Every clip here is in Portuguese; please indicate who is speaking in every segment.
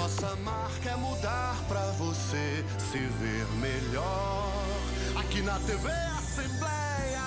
Speaker 1: Nossa marca é mudar pra você se ver melhor. Aqui na TV Assembleia.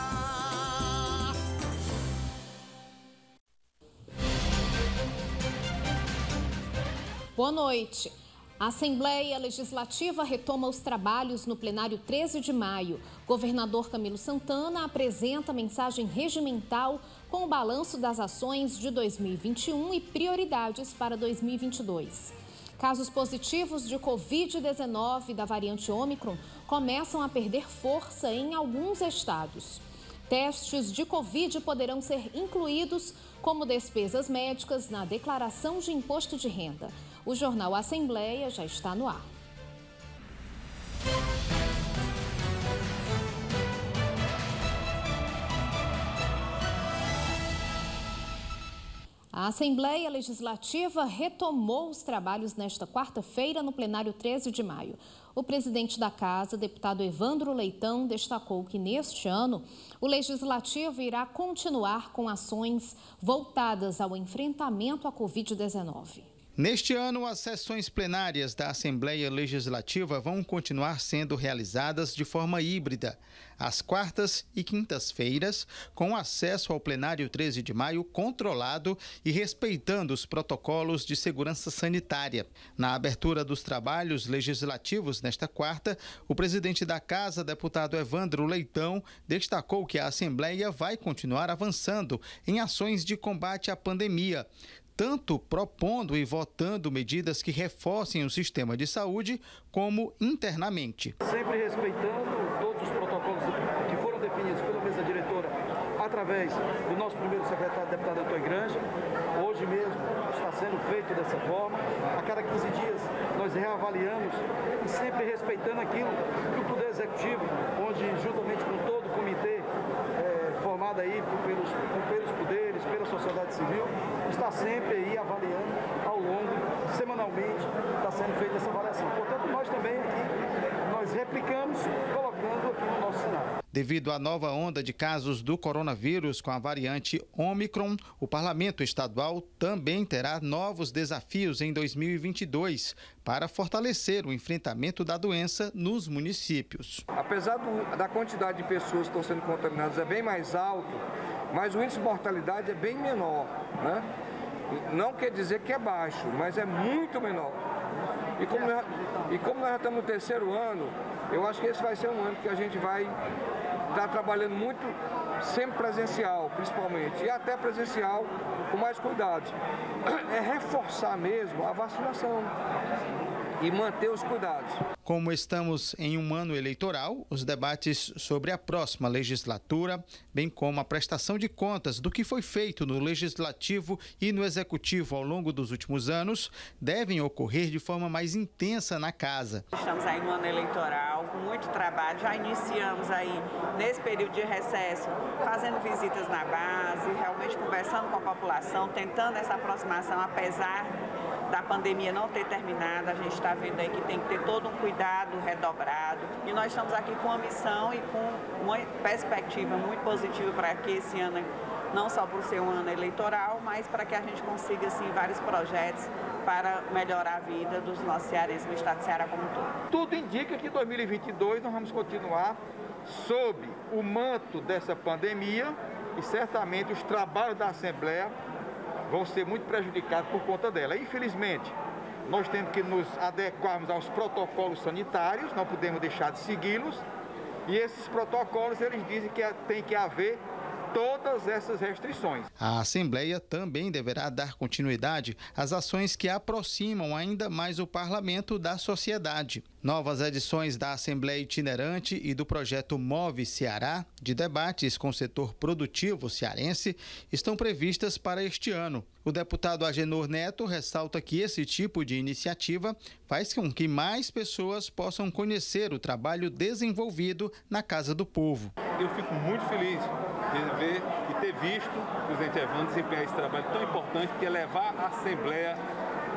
Speaker 2: Boa noite. A Assembleia Legislativa retoma os trabalhos no plenário 13 de maio. Governador Camilo Santana apresenta mensagem regimental com o balanço das ações de 2021 e prioridades para 2022. Casos positivos de Covid-19 da variante Ômicron começam a perder força em alguns estados. Testes de Covid poderão ser incluídos como despesas médicas na declaração de imposto de renda. O Jornal Assembleia já está no ar. A Assembleia Legislativa retomou os trabalhos nesta quarta-feira no plenário 13 de maio. O presidente da Casa, deputado Evandro Leitão, destacou que neste ano o Legislativo irá continuar com ações voltadas ao enfrentamento à Covid-19.
Speaker 3: Neste ano, as sessões plenárias da Assembleia Legislativa vão continuar sendo realizadas de forma híbrida, às quartas e quintas-feiras, com acesso ao plenário 13 de maio controlado e respeitando os protocolos de segurança sanitária. Na abertura dos trabalhos legislativos nesta quarta, o presidente da Casa, deputado Evandro Leitão, destacou que a Assembleia vai continuar avançando em ações de combate à pandemia, tanto propondo e votando medidas que reforcem o sistema de saúde, como internamente.
Speaker 4: Sempre respeitando todos os protocolos que foram definidos pela mesa diretora através do nosso primeiro secretário, deputado Antônio Granja. Hoje mesmo está sendo feito dessa forma. A cada 15 dias nós reavaliamos e sempre respeitando aquilo que o Poder Executivo, onde juntamente com todo o comitê formado aí pelos poderes, pela sociedade civil, está sempre aí avaliando ao longo, semanalmente, está sendo feita essa avaliação. Portanto, nós também aqui, nós replicamos, colocando aqui no nosso cenário.
Speaker 3: Devido à nova onda de casos do coronavírus com a variante Ômicron, o Parlamento Estadual também terá novos desafios em 2022 para fortalecer o enfrentamento da doença nos municípios.
Speaker 5: Apesar da quantidade de pessoas que estão sendo contaminadas é bem mais alto, mas o índice de mortalidade é bem menor, né? Não quer dizer que é baixo, mas é muito menor. E como nós já estamos no terceiro ano, eu acho que esse vai ser um ano que a gente vai estar trabalhando muito, sempre presencial, principalmente, e até presencial com mais cuidados. É reforçar mesmo a vacinação e manter os cuidados.
Speaker 3: Como estamos em um ano eleitoral, os debates sobre a próxima legislatura, bem como a prestação de contas do que foi feito no Legislativo e no Executivo ao longo dos últimos anos, devem ocorrer de forma mais intensa na Casa.
Speaker 6: Estamos aí no ano eleitoral, com muito trabalho, já iniciamos aí nesse período de recesso, fazendo visitas na base, realmente conversando com a população, tentando essa aproximação, apesar da pandemia não ter terminado, a gente está vendo aí que tem que ter todo um cuidado redobrado. E nós estamos aqui com uma missão e com uma perspectiva muito positiva para que esse ano, não só por ser um ano eleitoral, mas para que a gente consiga, assim, vários projetos para melhorar a vida dos nossos cearenses no estado de Ceará como um todo.
Speaker 5: Tudo indica que em 2022 nós vamos continuar sob o manto dessa pandemia e certamente os trabalhos da Assembleia vão ser muito prejudicados por conta dela. Infelizmente, nós temos que nos adequarmos aos protocolos sanitários, não podemos deixar de segui-los, e esses protocolos, eles dizem que tem que haver todas essas restrições.
Speaker 3: A Assembleia também deverá dar continuidade às ações que aproximam ainda mais o Parlamento da sociedade. Novas edições da Assembleia Itinerante e do projeto Move Ceará, de debates com o setor produtivo cearense, estão previstas para este ano. O deputado Agenor Neto ressalta que esse tipo de iniciativa faz com que mais pessoas possam conhecer o trabalho desenvolvido na Casa do Povo.
Speaker 7: Eu fico muito feliz de ver e ter visto o presidente Evandro desempenhar esse trabalho tão importante que é levar a Assembleia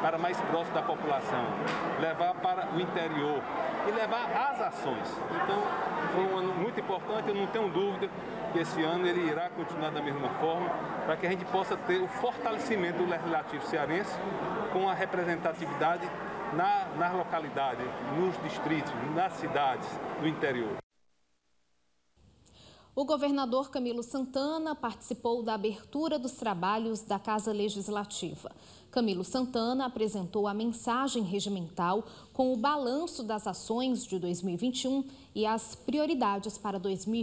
Speaker 7: para mais próximo da população, levar para o interior e levar as ações. Então, foi um ano muito importante, eu não tenho dúvida que esse ano ele irá continuar da mesma forma, para que a gente possa ter o fortalecimento do Legislativo cearense com a representatividade nas localidades, nos distritos, nas cidades, no interior.
Speaker 2: O governador Camilo Santana participou da abertura dos trabalhos da Casa Legislativa. Camilo Santana apresentou a mensagem regimental com o balanço das ações de 2021 e as prioridades para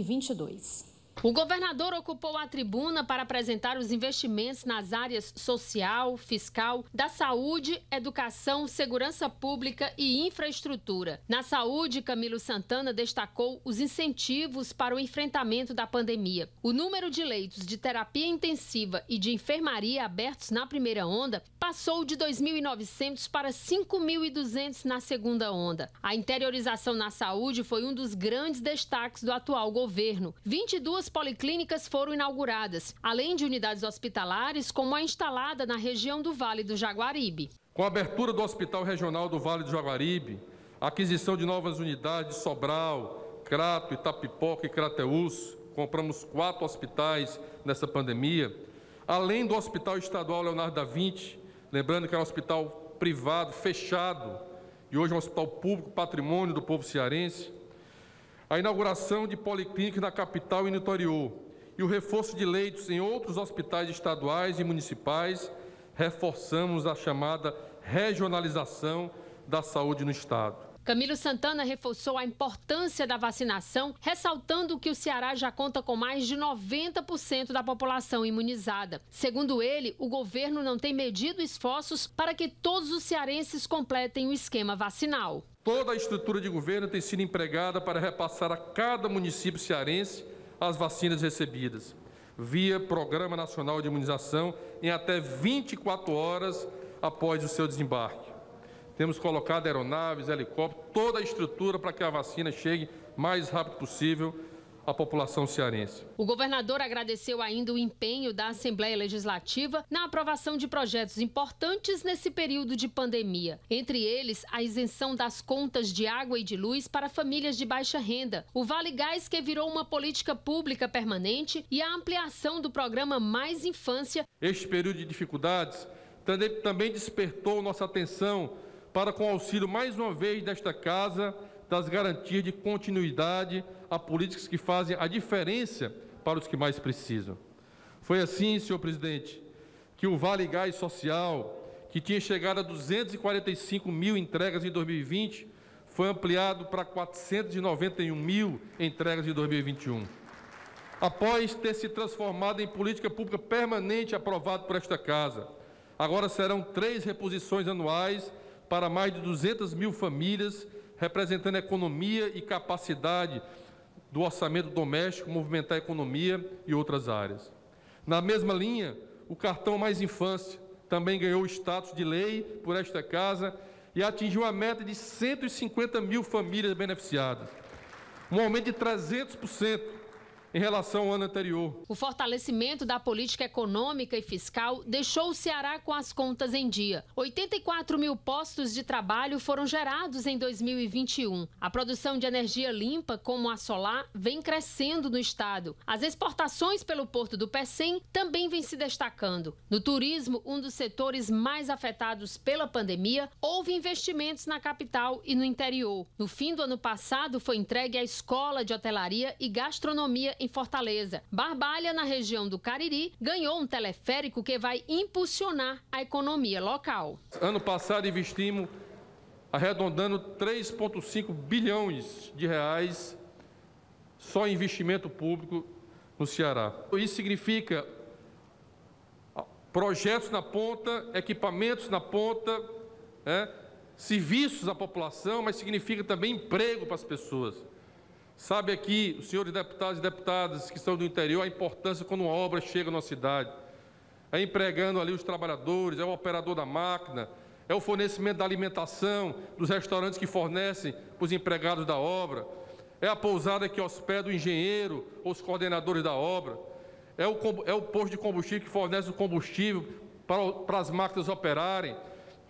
Speaker 2: 2022.
Speaker 8: O governador ocupou a tribuna para apresentar os investimentos nas áreas social, fiscal, da saúde, educação, segurança pública e infraestrutura. Na saúde, Camilo Santana destacou os incentivos para o enfrentamento da pandemia. O número de leitos de terapia intensiva e de enfermaria abertos na primeira onda passou de 2.900 para 5.200 na segunda onda. A interiorização na saúde foi um dos grandes destaques do atual governo. 22 policlínicas foram inauguradas, além de unidades hospitalares como a instalada na região do Vale do Jaguaribe.
Speaker 9: Com a abertura do Hospital Regional do Vale do Jaguaribe, a aquisição de novas unidades de Sobral, Crato, Itapipoca e Crateús, compramos 4 hospitais nessa pandemia, além do Hospital Estadual Leonardo da Vinci, lembrando que é um hospital privado, fechado, e hoje é um hospital público, patrimônio do povo cearense, a inauguração de policlínicas na capital e no interior e o reforço de leitos em outros hospitais estaduais e municipais, reforçamos a chamada regionalização da saúde no Estado.
Speaker 8: Camilo Santana reforçou a importância da vacinação, ressaltando que o Ceará já conta com mais de 90% da população imunizada. Segundo ele, o governo não tem medido esforços para que todos os cearenses completem o esquema vacinal.
Speaker 9: Toda a estrutura de governo tem sido empregada para repassar a cada município cearense as vacinas recebidas, via Programa Nacional de Imunização, em até 24 horas após o seu desembarque. Temos colocado aeronaves, helicópteros, toda a estrutura para que a vacina chegue o mais rápido possível à população cearense.
Speaker 8: O governador agradeceu ainda o empenho da Assembleia Legislativa na aprovação de projetos importantes nesse período de pandemia. Entre eles, a isenção das contas de água e de luz para famílias de baixa renda, o Vale Gás, que virou uma política pública permanente, e a ampliação do programa Mais Infância.
Speaker 9: Este período de dificuldades também despertou nossa atenção para, com o auxílio, mais uma vez, desta Casa, das garantias de continuidade a políticas que fazem a diferença para os que mais precisam. Foi assim, senhor presidente, que o Vale Gás Social, que tinha chegado a 245 mil entregas em 2020, foi ampliado para 491 mil entregas em 2021. Após ter se transformado em política pública permanente aprovada por esta Casa, agora serão 3 reposições anuais para mais de 200 mil famílias, representando a economia e capacidade do orçamento doméstico, movimentar a economia e outras áreas. Na mesma linha, o cartão Mais Infância também ganhou o status de lei por esta Casa e atingiu a meta de 150 mil famílias beneficiadas, um aumento de 300% em relação ao ano anterior.
Speaker 8: O fortalecimento da política econômica e fiscal deixou o Ceará com as contas em dia. 84 mil postos de trabalho foram gerados em 2021. A produção de energia limpa, como a solar, vem crescendo no estado. As exportações pelo Porto do Pecém também vêm se destacando. No turismo, um dos setores mais afetados pela pandemia, houve investimentos na capital e no interior. No fim do ano passado, foi entregue a Escola de Hotelaria e Gastronomia em Fortaleza. Barbalha, na região do Cariri, ganhou um teleférico que vai impulsionar a economia local.
Speaker 9: Ano passado investimos, arredondando 3,5 bilhões de reais só em investimento público no Ceará. Isso significa projetos na ponta, equipamentos na ponta, serviços à população, mas significa também emprego para as pessoas. Sabe aqui, os senhores deputados e deputadas que estão do interior, a importância quando uma obra chega na cidade. É empregando ali os trabalhadores, é o operador da máquina, é o fornecimento da alimentação, dos restaurantes que fornecem para os empregados da obra, é a pousada que hospeda o engenheiro ou os coordenadores da obra, é o posto de combustível que fornece o combustível para as máquinas operarem.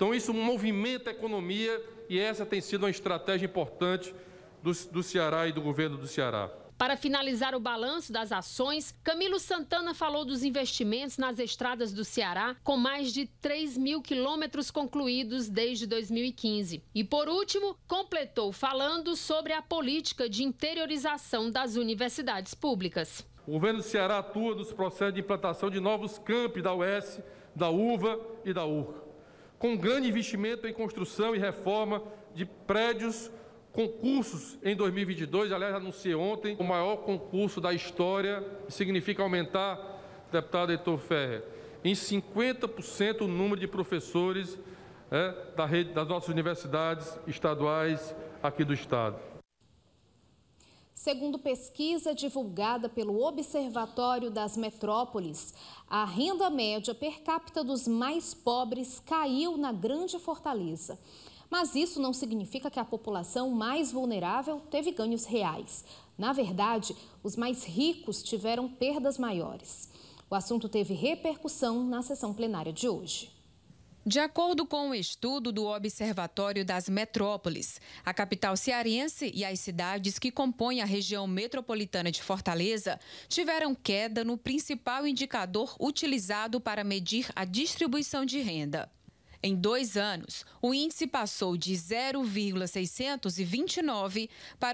Speaker 9: Então isso movimenta a economia e essa tem sido uma estratégia importante do Ceará e do governo do Ceará.
Speaker 8: Para finalizar o balanço das ações, Camilo Santana falou dos investimentos nas estradas do Ceará, com mais de 3 mil quilômetros concluídos desde 2015. E, por último, completou falando sobre a política de interiorização das universidades públicas.
Speaker 9: O governo do Ceará atua nos processos de implantação de novos campi da UES, da UVA e da URCA, com grande investimento em construção e reforma de prédios. Concursos em 2022, aliás, anunciei ontem, o maior concurso da história, significa aumentar, deputado Heitor Ferrer, em 50% o número de professores da rede das nossas universidades estaduais aqui do estado.
Speaker 2: Segundo pesquisa divulgada pelo Observatório das Metrópoles, a renda média per capita dos mais pobres caiu na Grande Fortaleza. Mas isso não significa que a população mais vulnerável teve ganhos reais. Na verdade, os mais ricos tiveram perdas maiores. O assunto teve repercussão na sessão plenária de hoje.
Speaker 10: De acordo com o estudo do Observatório das Metrópoles, a capital cearense e as cidades que compõem a região metropolitana de Fortaleza tiveram queda no principal indicador utilizado para medir a distribuição de renda. Em 2 anos, o índice passou de 0,629 para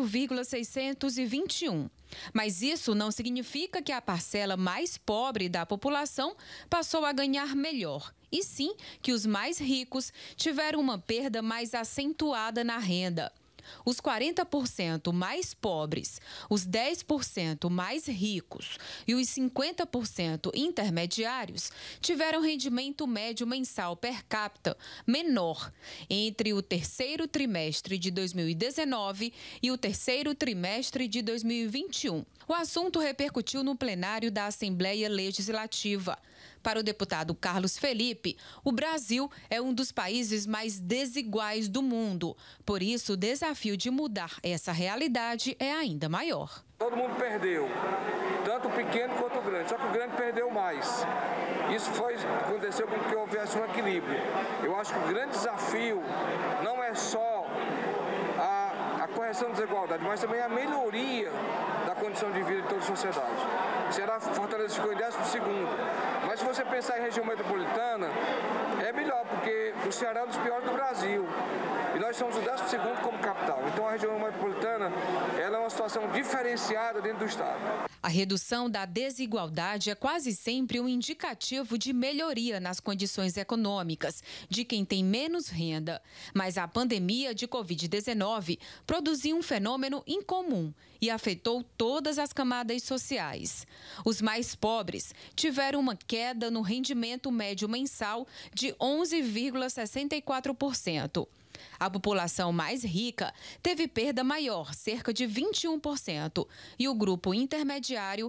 Speaker 10: 0,621. Mas isso não significa que a parcela mais pobre da população passou a ganhar melhor, e sim que os mais ricos tiveram uma perda mais acentuada na renda. Os 40% mais pobres, os 10% mais ricos e os 50% intermediários tiveram rendimento médio mensal per capita menor entre o terceiro trimestre de 2019 e o terceiro trimestre de 2021. O assunto repercutiu no plenário da Assembleia Legislativa. Para o deputado Carlos Felipe, o Brasil é um dos países mais desiguais do mundo. Por isso, o desafio de mudar essa realidade é ainda maior.
Speaker 5: Todo mundo perdeu, tanto o pequeno quanto o grande, só que o grande perdeu mais. Isso aconteceu com que houvesse um equilíbrio. Eu acho que o grande desafio não é só a correção da desigualdade, mas também a melhoria da condição de vida de toda a sociedade. Será Fortaleza ficou em 12º, mas se você pensar em região metropolitana, é melhor, porque o Ceará é um dos piores do Brasil. E nós somos o 12º como capital. Então a região metropolitana ela é uma situação diferenciada dentro do estado.
Speaker 10: A redução da desigualdade é quase sempre um indicativo de melhoria nas condições econômicas de quem tem menos renda. Mas a pandemia de Covid-19 produziu um fenômeno incomum e afetou todas as camadas sociais. Os mais pobres tiveram uma queda no rendimento médio mensal de 11,64%. A população mais rica teve perda maior, cerca de 21%, e o grupo intermediário,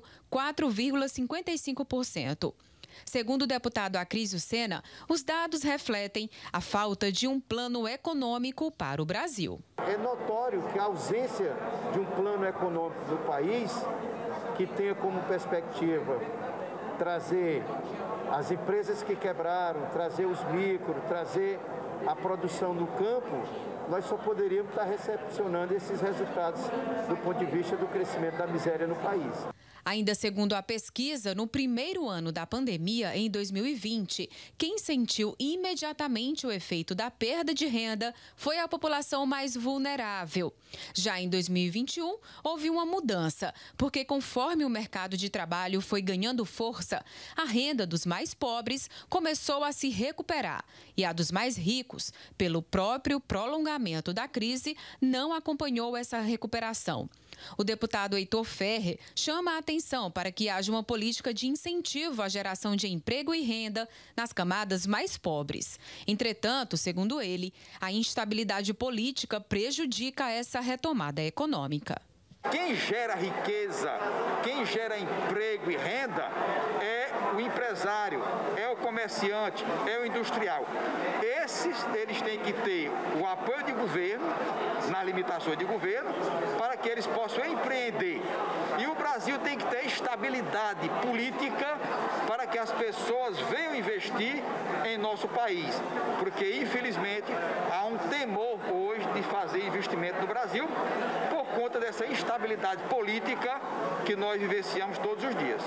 Speaker 10: 4,55%. Segundo o deputado Acrísio Sena, os dados refletem a falta de um plano econômico para o Brasil.
Speaker 11: É notório que a ausência de um plano econômico do país, que tenha como perspectiva trazer as empresas que quebraram, trazer os micros, trazer a produção no campo, nós só poderíamos estar recepcionando esses resultados do ponto de vista do crescimento da miséria no país.
Speaker 10: Ainda segundo a pesquisa, no primeiro ano da pandemia, em 2020, quem sentiu imediatamente o efeito da perda de renda foi a população mais vulnerável. Já em 2021, houve uma mudança, porque conforme o mercado de trabalho foi ganhando força, a renda dos mais pobres começou a se recuperar e a dos mais ricos, pelo próprio prolongamento da crise, não acompanhou essa recuperação. O deputado Heitor Ferrer chama a atenção para que haja uma política de incentivo à geração de emprego e renda nas camadas mais pobres. Entretanto, segundo ele, a instabilidade política prejudica essa retomada econômica.
Speaker 12: Quem gera riqueza, quem gera emprego e renda é
Speaker 5: o empresário, é o comerciante, é o industrial. Eles têm que ter o apoio de governo, nas limitações de governo, para que eles possam empreender. E o Brasil tem que ter estabilidade política para que as pessoas venham investir em nosso país. Porque, infelizmente, há um temor hoje de fazer investimento no Brasil por conta dessa instabilidade política que nós vivenciamos todos os dias.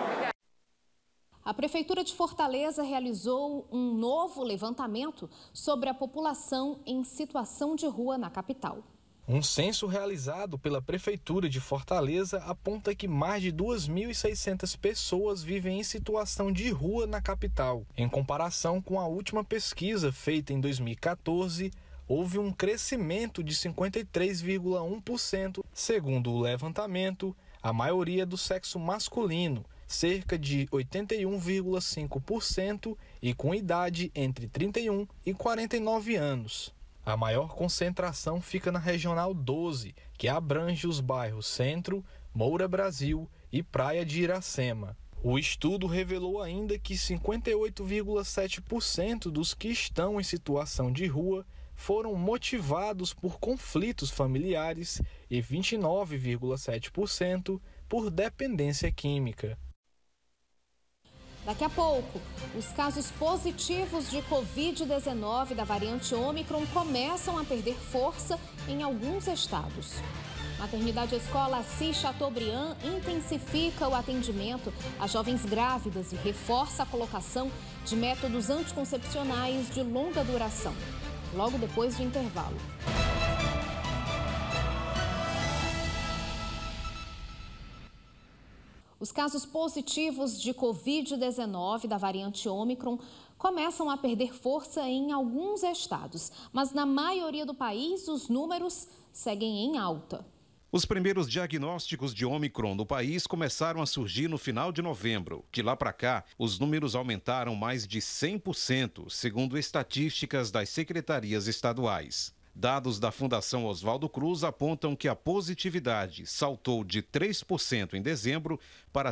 Speaker 2: A Prefeitura de Fortaleza realizou um novo levantamento sobre a população em situação de rua na capital.
Speaker 12: Um censo realizado pela Prefeitura de Fortaleza aponta que mais de 2.600 pessoas vivem em situação de rua na capital. Em comparação com a última pesquisa feita em 2014, houve um crescimento de 53,1%. Segundo o levantamento, a maioria do sexo masculino, cerca de 81,5%, e com idade entre 31 e 49 anos. A maior concentração fica na Regional 12, que abrange os bairros Centro, Moura Brasil e Praia de Iracema. O estudo revelou ainda que 58,7% dos que estão em situação de rua foram motivados por conflitos familiares e 29,7% por dependência química.
Speaker 2: Daqui a pouco, os casos positivos de Covid-19 da variante Ômicron começam a perder força em alguns estados. Maternidade Escola Assis Chateaubriand intensifica o atendimento a jovens grávidas e reforça a colocação de métodos anticoncepcionais de longa duração. Logo depois do intervalo. Os casos positivos de Covid-19 da variante Ômicron começam a perder força em alguns estados, mas na maioria do país os números seguem em alta.
Speaker 13: Os primeiros diagnósticos de Ômicron no país começaram a surgir no final de novembro. De lá para cá, os números aumentaram mais de 100%, segundo estatísticas das secretarias estaduais. Dados da Fundação Oswaldo Cruz apontam que a positividade saltou de 3% em dezembro para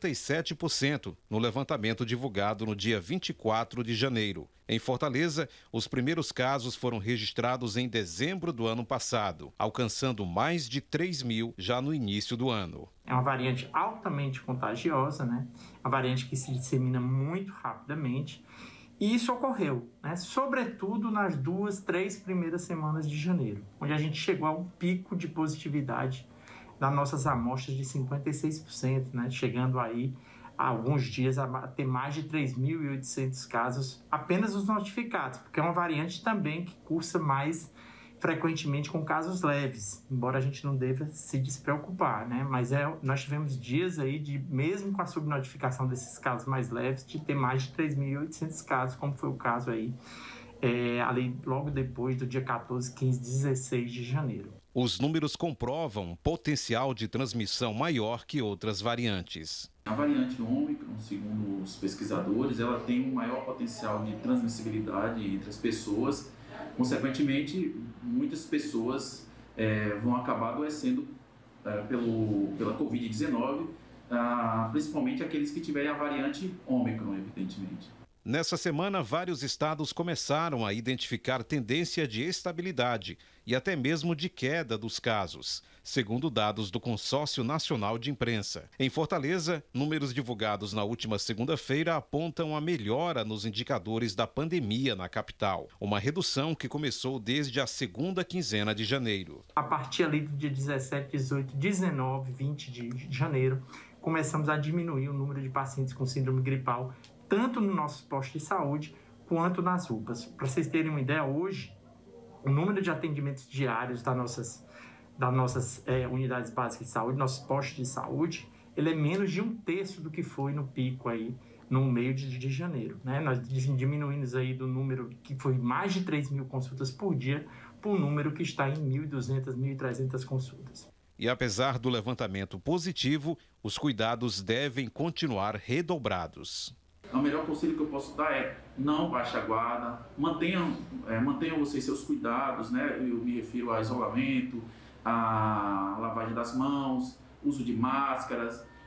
Speaker 13: 37% no levantamento divulgado no dia 24 de janeiro. Em Fortaleza, os primeiros casos foram registrados em dezembro do ano passado, alcançando mais de 3.000 já no início do ano.
Speaker 14: É uma variante altamente contagiosa, né? Uma variante que se dissemina muito rapidamente. E isso ocorreu, né, sobretudo nas 2-3 primeiras semanas de janeiro, onde a gente chegou a um pico de positividade das nossas amostras de 56%, né, chegando aí há alguns dias a ter mais de 3.800 casos apenas os notificados, porque é uma variante também que cursa mais frequentemente com casos leves, embora a gente não deva se despreocupar, né? Mas nós tivemos dias aí de, mesmo com a subnotificação desses casos mais leves, de ter mais de 3.800 casos, como foi o caso aí, ali logo depois do dia 14, 15, 16 de janeiro.
Speaker 13: Os números comprovam um potencial de transmissão maior que outras variantes.
Speaker 15: A variante Ômicron, segundo os pesquisadores, ela tem um maior potencial de transmissibilidade entre as pessoas. Consequentemente, muitas pessoas vão acabar adoecendo pela Covid-19, principalmente aqueles que tiverem a variante Ômicron, evidentemente.
Speaker 13: Nessa semana, vários estados começaram a identificar tendência de estabilidade e até mesmo de queda dos casos, segundo dados do Consórcio Nacional de Imprensa. Em Fortaleza, números divulgados na última segunda-feira apontam a melhora nos indicadores da pandemia na capital, uma redução que começou desde a segunda quinzena de janeiro.
Speaker 14: A partir ali do dia 17, 18, 19, 20 de janeiro, começamos a diminuir o número de pacientes com síndrome gripal, tanto no nosso posto de saúde quanto nas UPAs. Para vocês terem uma ideia, hoje, o número de atendimentos diários das nossas unidades básicas de saúde, nossos postos de saúde, ele é menos de 1/3 do que foi no pico aí, no meio de janeiro, né? Nós diminuímos aí do número que foi mais de 3.000 consultas por dia, para um número que está em 1.200, 1.300 consultas.
Speaker 13: E apesar do levantamento positivo, os cuidados devem continuar redobrados.
Speaker 15: O melhor conselho que eu posso dar é não baixe a guarda, mantenham vocês seus cuidados, né? Eu me refiro a isolamento, a lavagem das mãos, uso de máscaras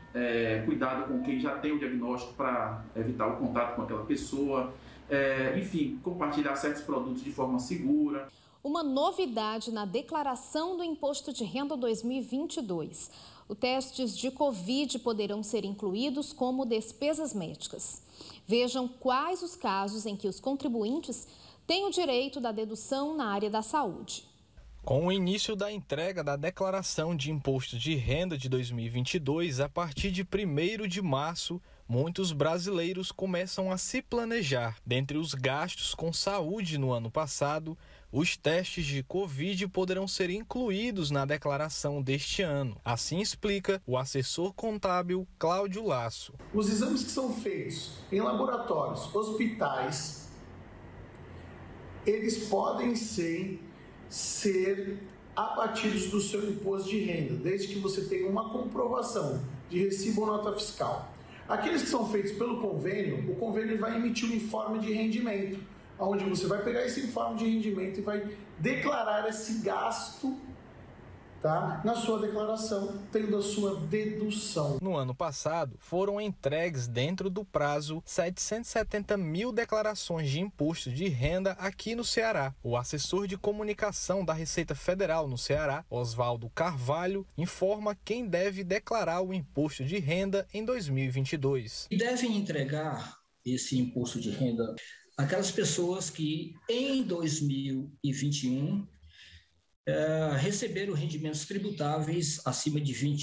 Speaker 15: cuidado com quem já tem o diagnóstico para evitar o contato com aquela pessoa, enfim, compartilhar certos produtos de forma segura.
Speaker 2: Uma novidade na declaração do Imposto de Renda 2022. Os testes de Covid poderão ser incluídos como despesas médicas. Vejam quais os casos em que os contribuintes têm o direito da dedução na área da saúde.
Speaker 12: Com o início da entrega da declaração de imposto de renda de 2022, a partir de 1º de março, muitos brasileiros começam a se planejar. Dentre os gastos com saúde no ano passado, os testes de Covid poderão ser incluídos na declaração deste ano. Assim explica o assessor contábil Cláudio Lasso.
Speaker 16: Os exames que são feitos em laboratórios, hospitais, eles podem ser abatidos do seu imposto de renda, desde que você tenha uma comprovação de recibo ou nota fiscal. Aqueles que são feitos pelo convênio, o convênio vai emitir um informe de rendimento, onde você vai pegar esse informe de rendimento e vai declarar esse gasto, tá, na sua declaração, tendo a sua dedução.
Speaker 12: No ano passado, foram entregues dentro do prazo 770 mil declarações de imposto de renda aqui no Ceará. O assessor de comunicação da Receita Federal no Ceará, Oswaldo Carvalho, informa quem deve declarar o imposto de renda em 2022.
Speaker 17: Devem entregar esse imposto de renda aquelas pessoas que em 2021 receberam rendimentos tributáveis acima de R$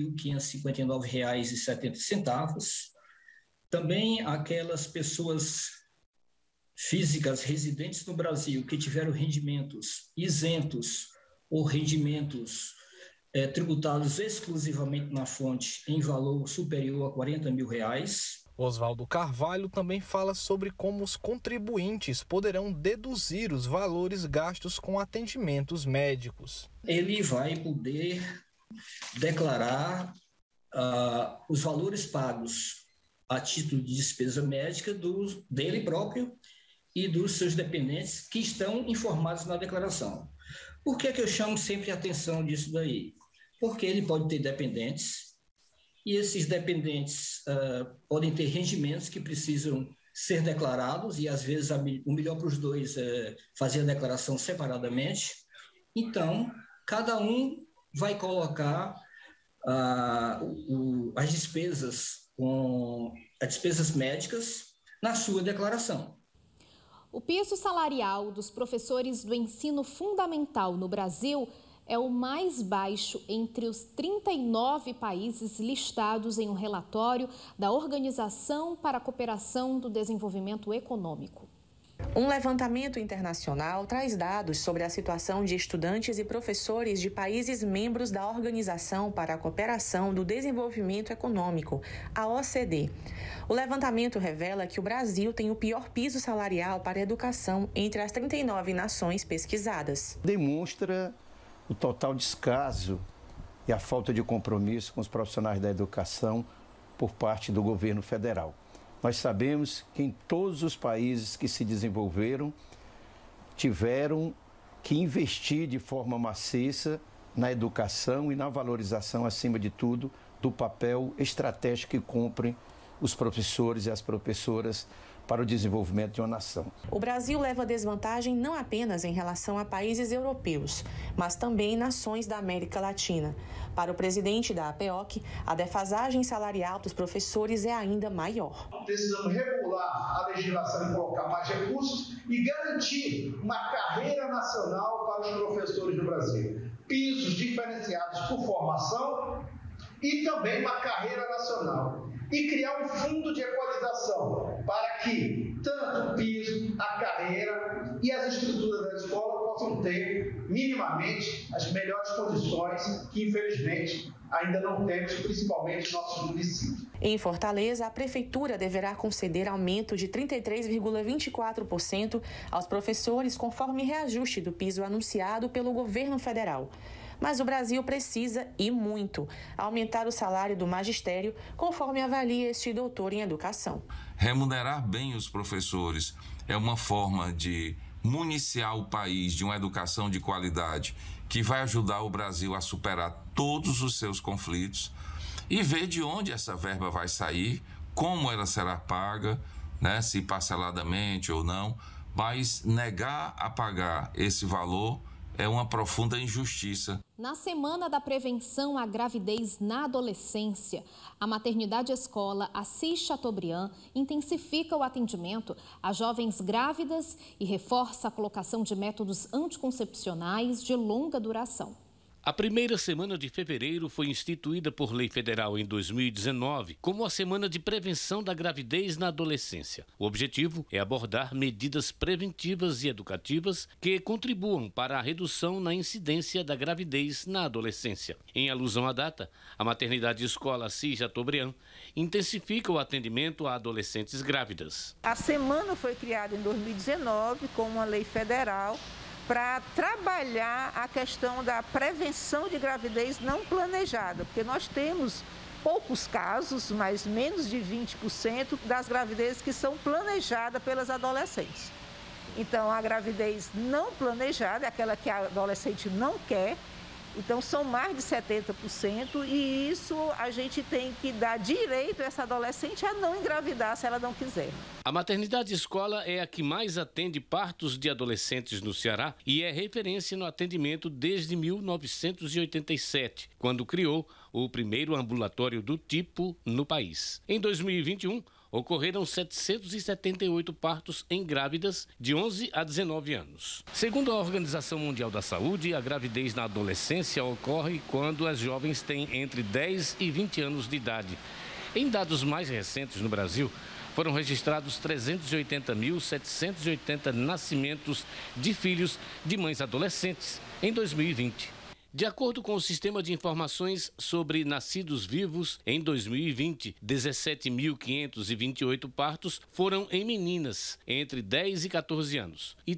Speaker 17: 28.559,70. Também aquelas pessoas físicas residentes no Brasil que tiveram rendimentos isentos ou rendimentos tributados exclusivamente na fonte em valor superior a R$ 40 mil.
Speaker 12: Oswaldo Carvalho também fala sobre como os contribuintes poderão deduzir os valores gastos com atendimentos médicos.
Speaker 17: Ele vai poder declarar os valores pagos a título de despesa médica dele próprio e dos seus dependentes que estão informados na declaração. Por que eu chamo sempre a atenção disso daí? Porque ele pode ter dependentes, e esses dependentes podem ter rendimentos que precisam ser declarados, e às vezes o melhor para os dois é fazer a declaração separadamente. Então, cada um vai colocar as despesas médicas na sua declaração.
Speaker 2: O piso salarial dos professores do ensino fundamental no Brasil é o mais baixo entre os 39 países listados em um relatório da Organização para a Cooperação do Desenvolvimento Econômico.
Speaker 18: Um levantamento internacional traz dados sobre a situação de estudantes e professores de países membros da Organização para a Cooperação do Desenvolvimento Econômico, a OCDE. O levantamento revela que o Brasil tem o pior piso salarial para a educação entre as 39 nações pesquisadas.
Speaker 19: Demonstra o total descaso e a falta de compromisso com os profissionais da educação por parte do governo federal. Nós sabemos que em todos os países que se desenvolveram, tiveram que investir de forma maciça na educação e na valorização, acima de tudo, do papel estratégico que cumprem os professores e as professoras para o desenvolvimento de uma nação.
Speaker 18: O Brasil leva desvantagem não apenas em relação a países europeus, mas também em nações da América Latina. Para o presidente da APEOC, a defasagem salarial dos professores é ainda maior.
Speaker 16: Precisamos regular a legislação e colocar mais recursos e garantir uma carreira nacional para os professores do Brasil. Pisos diferenciados por formação e também uma carreira nacional. E criar um fundo de equalização para que tanto o piso, a carreira e as estruturas da escola possam ter minimamente as melhores condições que, infelizmente, ainda não temos, principalmente em nossos municípios.
Speaker 18: Em Fortaleza, a Prefeitura deverá conceder aumento de 33,24% aos professores, conforme reajuste do piso anunciado pelo governo federal. Mas o Brasil precisa, e muito, aumentar o salário do magistério, conforme avalia este doutor em educação.
Speaker 20: Remunerar bem os professores é uma forma de municiar o país de uma educação de qualidade que vai ajudar o Brasil a superar todos os seus conflitos e ver de onde essa verba vai sair, como ela será paga, né, se parceladamente ou não, mas negar a pagar esse valor é uma profunda injustiça.
Speaker 2: Na Semana da Prevenção à Gravidez na Adolescência, a Maternidade Escola Assis Chateaubriand intensifica o atendimento a jovens grávidas e reforça a colocação de métodos anticoncepcionais de longa duração.
Speaker 21: A primeira semana de fevereiro foi instituída por lei federal em 2019 como a Semana de Prevenção da Gravidez na Adolescência. O objetivo é abordar medidas preventivas e educativas que contribuam para a redução na incidência da gravidez na adolescência. Em alusão à data, a Maternidade Escola Assis Chateaubriand intensifica o atendimento a adolescentes grávidas.
Speaker 22: A semana foi criada em 2019 com uma lei federal para trabalhar a questão da prevenção de gravidez não planejada, porque nós temos poucos casos, mas menos de 20% das gravidezes que são planejadas pelas adolescentes. Então, a gravidez não planejada é aquela que a adolescente não quer, então são mais de 70%, e isso a gente tem que dar direito a essa adolescente a não engravidar se ela não quiser.
Speaker 21: A Maternidade Escola é a que mais atende partos de adolescentes no Ceará e é referência no atendimento desde 1987, quando criou o primeiro ambulatório do tipo no país. Em 2021, ocorreram 778 partos em grávidas de 11 a 19 anos. Segundo a Organização Mundial da Saúde, a gravidez na adolescência ocorre quando as jovens têm entre 10 e 20 anos de idade. Em dados mais recentes no Brasil, foram registrados 380.780 nascimentos de filhos de mães adolescentes em 2020. De acordo com o Sistema de Informações sobre Nascidos Vivos, em 2020, 17.528 partos foram em meninas entre 10 e 14 anos e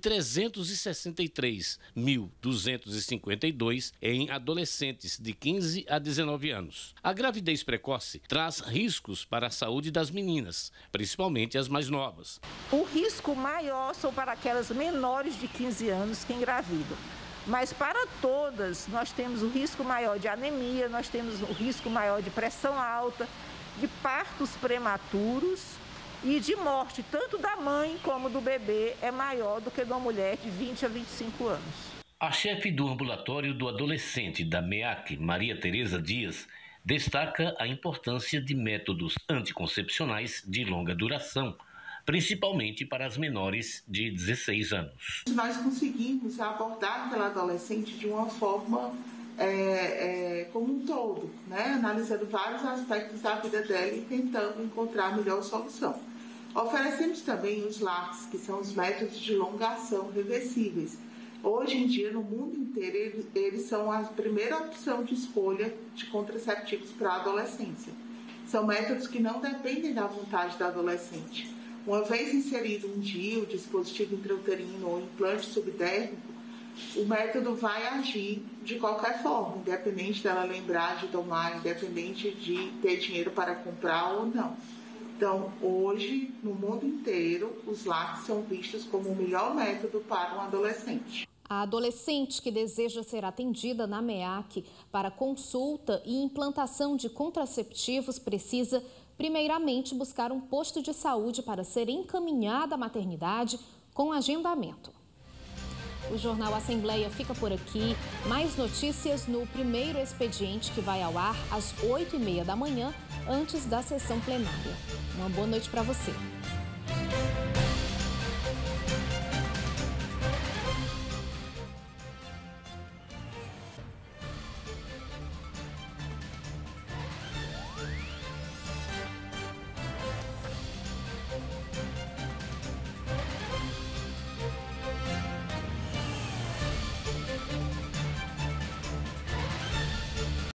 Speaker 21: 363.252 em adolescentes de 15 a 19 anos. A gravidez precoce traz riscos para a saúde das meninas, principalmente as mais novas.
Speaker 22: O risco maior são para aquelas menores de 15 anos que engravidam. Mas para todas, nós temos o risco maior de anemia, nós temos o risco maior de pressão alta, de partos prematuros e de morte, tanto da mãe como do bebê, é maior do que de uma mulher de 20 a 25 anos.
Speaker 21: A chefe do ambulatório do adolescente da MEAC, Maria Tereza Dias, destaca a importância de métodos anticoncepcionais de longa duração, principalmente para as menores de 16 anos.
Speaker 23: Nós conseguimos abordar aquela adolescente de uma forma como um todo, né? Analisando vários aspectos da vida dela e tentando encontrar a melhor solução. Oferecemos também os LARCs, que são os métodos de longação reversíveis. Hoje em dia, no mundo inteiro, eles são a primeira opção de escolha de contraceptivos para a adolescência. São métodos que não dependem da vontade da adolescente. Uma vez inserido um DIU, dispositivo intrauterino ou implante subdérmico, o método vai agir de qualquer forma, independente dela lembrar de tomar, independente de ter dinheiro para comprar ou não. Então, hoje, no mundo inteiro, os LARCs são vistos como o melhor método para um adolescente.
Speaker 2: A adolescente que deseja ser atendida na MEAC para consulta e implantação de contraceptivos precisa primeiramente buscar um posto de saúde para ser encaminhada à maternidade com agendamento. O Jornal Assembleia fica por aqui. Mais notícias no primeiro expediente, que vai ao ar às 8h30 da manhã, antes da sessão plenária. Uma boa noite para você.